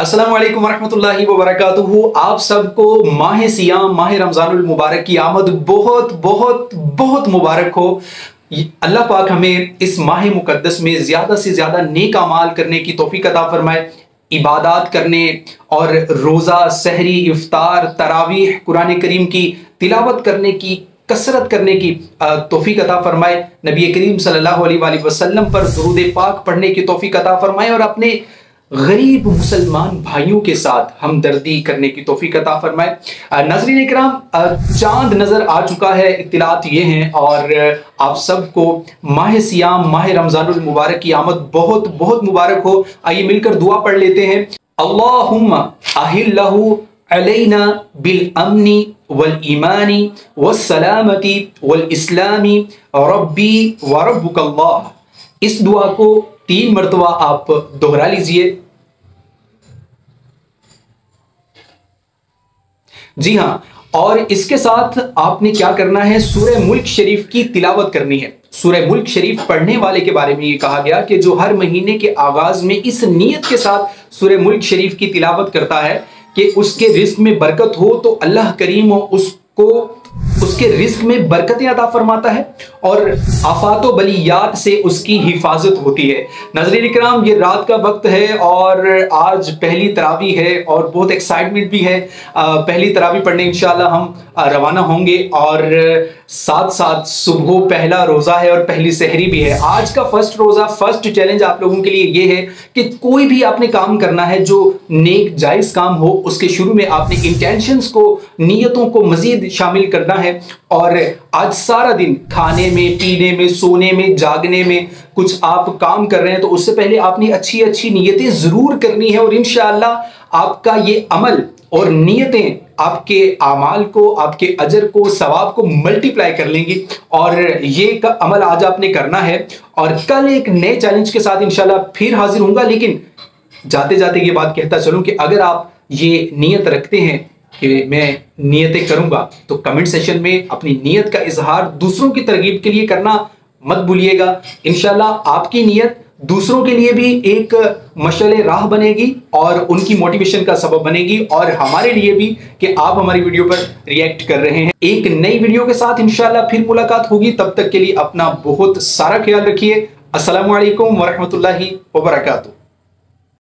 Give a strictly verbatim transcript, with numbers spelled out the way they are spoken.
अस्सलामु अलैकुम वरहमतुल्लाहि वबरकातुहू। आप सबको माह सियाम माह रमजानुल मुबारक की आमद बहुत बहुत बहुत मुबारक हो। अल्लाह पाक हमें इस माह मुकद्दस में ज़्यादा से ज़्यादा नेक अमाल करने की तौफीक अता फरमाए, इबादत करने और रोज़ा, सहरी, इफ्तार, तरावीह, कुरान करीम की तिलावत करने की, कसरत करने की तौफीक अता फरमाए। नबी करीम सल्लल्लाहु अलैहि वसल्लम पर दुरूद पाक पढ़ने की तौफीक अता फरमाए और अपने गरीब मुसलमान भाइयों के साथ हमदर्दी करने की तौफीक अता फरमाए। नाज़रीन इकराम, चांद नजर आ चुका है, इत्तलात ये हैं और आप सबको माह सियाम माह रमजानुल मुबारक की आमद बहुत बहुत मुबारक हो। आइए मिलकर दुआ पढ़ लेते हैं। अल्लाहुम्मा अहिल्लहु अलैना बिल अमनी वल ईमानी वस सलामती वल इस्लामी रब्बी व रब्बुकल्लाह। इस दुआ को तीन मरतबा आप दोहरा लीजिए। जी हाँ, और इसके साथ आपने क्या करना है, सूरह मुल्क शरीफ की तिलावत करनी है। सूरह मुल्क शरीफ पढ़ने वाले के बारे में ये कहा गया कि जो हर महीने के आगाज में इस नियत के साथ सूरह मुल्क शरीफ की तिलावत करता है कि उसके रिस्क में बरकत हो, तो अल्लाह करीम उसको उसके रिस्क में बरकतें अता फरमाता है और आफात व बलियात से उसकी हिफाजत होती है। नाज़रीन इकराम, ये रात का वक्त है और आज पहली तरावी है और बहुत एक्साइटमेंट भी है। पहली तरावी पढ़ने इंशाअल्लाह हम रवाना होंगे और साथ साथ सुबह पहला रोज़ा है और पहली सहरी भी है। आज का फर्स्ट रोज़ा, फर्स्ट चैलेंज आप लोगों के लिए ये है कि कोई भी आपने काम करना है जो नेक जायज़ काम हो, उसके शुरू में आपने इंटेंशंस को, नीयतों को मज़ीद शामिल करना है। और आज सारा दिन खाने में, पीने में, सोने में, जागने में कुछ आप काम कर रहे हैं तो उससे पहले आपने अच्छी अच्छी नीयतें ज़रूर करनी है और इंशाअल्लाह आपका ये अमल और नीयतें आपके आमाल को, आपके अजर को, सवाब को मल्टीप्लाई कर लेंगी। और ये अमल आज आपने करना है और कल एक नए चैलेंज के साथ इंशाल्लाह फिर हाजिर होऊंगा। लेकिन जाते जाते ये बात कहता चलूं कि अगर आप ये नीयत रखते हैं कि मैं नीयतें करूंगा, तो कमेंट सेशन में अपनी नीयत का इजहार दूसरों की तरगीब के लिए करना मत भूलिएगा। इंशाल्लाह आपकी नीयत दूसरों के लिए भी एक मशअले राह बनेगी और उनकी मोटिवेशन का सबब बनेगी और हमारे लिए भी कि आप हमारी वीडियो पर रिएक्ट कर रहे हैं। एक नई वीडियो के साथ इंशाल्लाह फिर मुलाकात होगी। तब तक के लिए अपना बहुत सारा ख्याल रखिए। अस्सलामु अलैकुम वरहमतुल्लाहि वबरकातुहू।